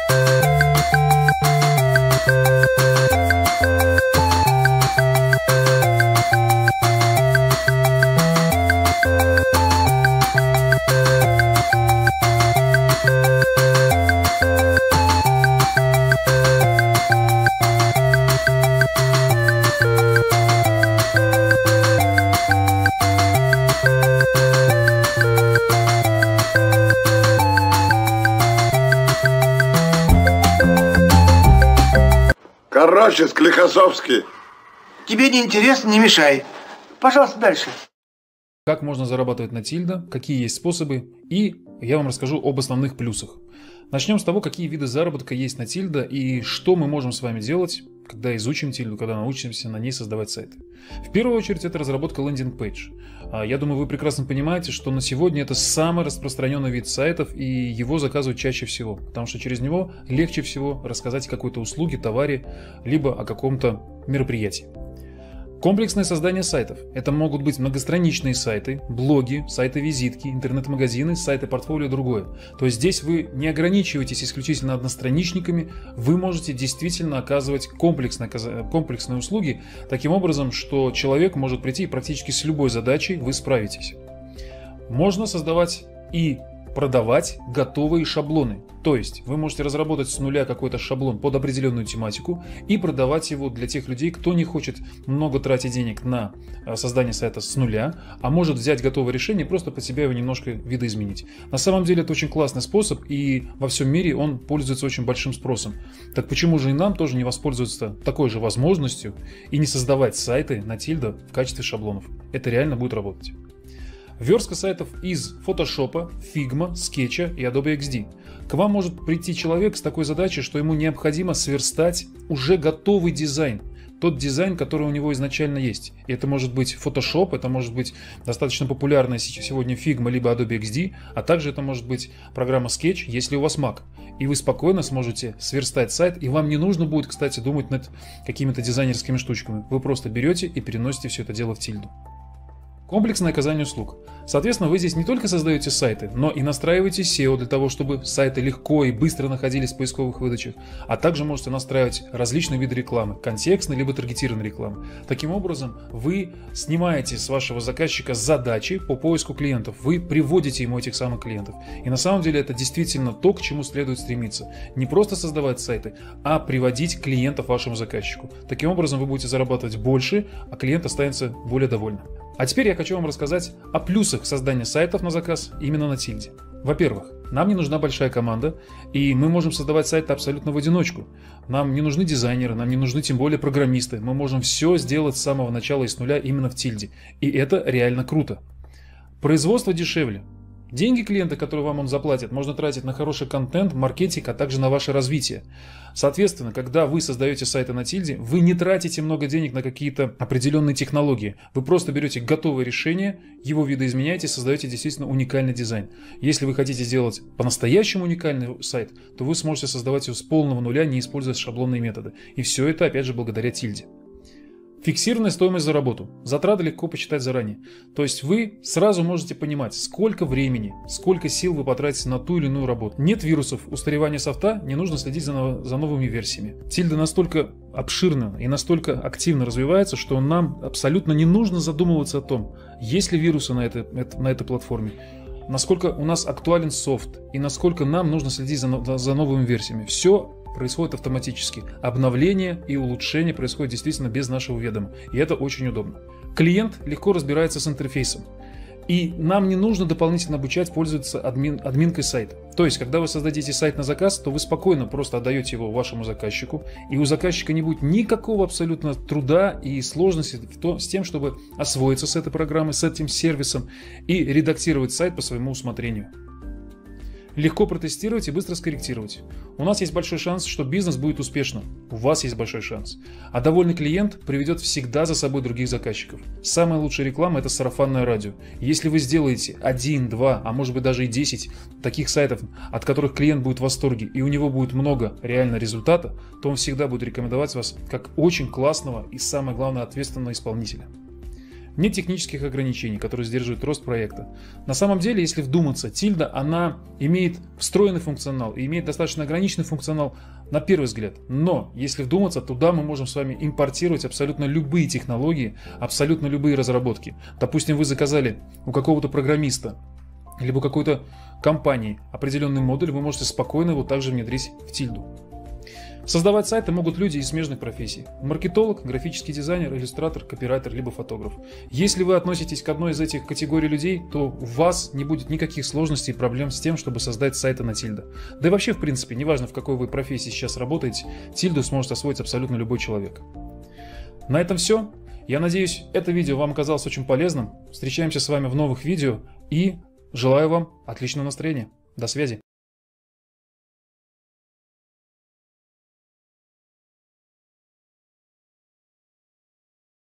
Короче, Склифосовский. Тебе не интересно, не мешай. Пожалуйста, дальше. Как можно зарабатывать на Тильда, какие есть способы, и я вам расскажу об основных плюсах. Начнем с того, какие виды заработка есть на Тильда и что мы можем с вами делать, когда изучим Тильду, когда научимся на ней создавать сайты. В первую очередь это разработка лендинг-пейдж. Я думаю, вы прекрасно понимаете, что на сегодня это самый распространенный вид сайтов, и его заказывают чаще всего, потому что через него легче всего рассказать о какой-то услуге, товаре, либо о каком-то мероприятии. Комплексное создание сайтов. Это могут быть многостраничные сайты, блоги, сайты-визитки, интернет-магазины, сайты-портфолио и другое. То есть здесь вы не ограничиваетесь исключительно одностраничниками, вы можете действительно оказывать комплексные услуги таким образом, что человек может прийти и практически с любой задачей вы справитесь. Можно создавать и продавать готовые шаблоны. То есть вы можете разработать с нуля какой-то шаблон под определенную тематику и продавать его для тех людей, кто не хочет много тратить денег на создание сайта с нуля, а может взять готовое решение и просто под себя его немножко видоизменить. На самом деле это очень классный способ, и во всем мире он пользуется очень большим спросом. Так почему же и нам тоже не воспользоваться такой же возможностью и не создавать сайты на Тильда в качестве шаблонов? Это реально будет работать. Верстка сайтов из Photoshop, Figma, Sketch и Adobe XD. К вам может прийти человек с такой задачей, что ему необходимо сверстать уже готовый дизайн. Тот дизайн, который у него изначально есть. И это может быть Photoshop, это может быть достаточно популярная сегодня Figma либо Adobe XD, а также это может быть программа Sketch, если у вас Mac. И вы спокойно сможете сверстать сайт, и вам не нужно будет, кстати, думать над какими-то дизайнерскими штучками. Вы просто берете и переносите все это дело в Тильду. Комплексное оказание услуг. Соответственно, вы здесь не только создаете сайты, но и настраиваете SEO для того, чтобы сайты легко и быстро находились в поисковых выдачах, а также можете настраивать различные виды рекламы, контекстной либо таргетированной рекламы. Таким образом, вы снимаете с вашего заказчика задачи по поиску клиентов, вы приводите ему этих самых клиентов. И на самом деле это действительно то, к чему следует стремиться. Не просто создавать сайты, а приводить клиентов вашему заказчику. Таким образом, вы будете зарабатывать больше, а клиент останется более довольным. А теперь я хочу вам рассказать о плюсах создания сайтов на заказ именно на Тильде. Во-первых, нам не нужна большая команда, и мы можем создавать сайты абсолютно в одиночку. Нам не нужны дизайнеры, нам не нужны тем более программисты. Мы можем все сделать с самого начала и с нуля именно в Тильде. И это реально круто. Производство дешевле. Деньги клиента, которые вам он заплатит, можно тратить на хороший контент, маркетинг, а также на ваше развитие. Соответственно, когда вы создаете сайты на Тильде, вы не тратите много денег на какие-то определенные технологии. Вы просто берете готовое решение, его видоизменяете, создаете действительно уникальный дизайн. Если вы хотите сделать по-настоящему уникальный сайт, то вы сможете создавать его с полного нуля, не используя шаблонные методы. И все это, опять же, благодаря Тильде. Фиксированная стоимость за работу. Затраты легко посчитать заранее. То есть вы сразу можете понимать, сколько времени, сколько сил вы потратите на ту или иную работу. Нет вирусов, устаревания софта, не нужно следить за новыми версиями. Тильда настолько обширно и настолько активно развивается, что нам абсолютно не нужно задумываться о том, есть ли вирусы на этой платформе, насколько у нас актуален софт и насколько нам нужно следить за новыми версиями. Все происходит автоматически. Обновление и улучшение происходит действительно без нашего ведома. И это очень удобно. Клиент легко разбирается с интерфейсом. И нам не нужно дополнительно обучать пользоваться админкой сайта. То есть, когда вы создадите сайт на заказ, то вы спокойно просто отдаете его вашему заказчику, и у заказчика не будет никакого абсолютно труда и сложности с тем, чтобы освоиться с этой программой, с этим сервисом и редактировать сайт по своему усмотрению. Легко протестировать и быстро скорректировать. У нас есть большой шанс, что бизнес будет успешным. У вас есть большой шанс. А довольный клиент приведет всегда за собой других заказчиков. Самая лучшая реклама – это сарафанное радио. Если вы сделаете 1, 2, а может быть даже и 10 таких сайтов, от которых клиент будет в восторге, и у него будет много реально результата, то он всегда будет рекомендовать вас как очень классного и, самое главное, ответственного исполнителя. Нет технических ограничений, которые сдерживают рост проекта. На самом деле, если вдуматься, тильда, она имеет встроенный функционал и имеет достаточно ограниченный функционал на первый взгляд. Но, если вдуматься, туда мы можем с вами импортировать абсолютно любые технологии, абсолютно любые разработки. Допустим, вы заказали у какого-то программиста, либо какой-то компании определенный модуль, вы можете спокойно его также внедрить в тильду. Создавать сайты могут люди из смежных профессий. Маркетолог, графический дизайнер, иллюстратор, копирайтер, либо фотограф. Если вы относитесь к одной из этих категорий людей, то у вас не будет никаких сложностей и проблем с тем, чтобы создать сайты на тильда. Да и вообще, в принципе, неважно, в какой вы профессии сейчас работаете, тильду сможет освоить абсолютно любой человек. На этом все. Я надеюсь, это видео вам оказалось очень полезным. Встречаемся с вами в новых видео и желаю вам отличного настроения. До связи.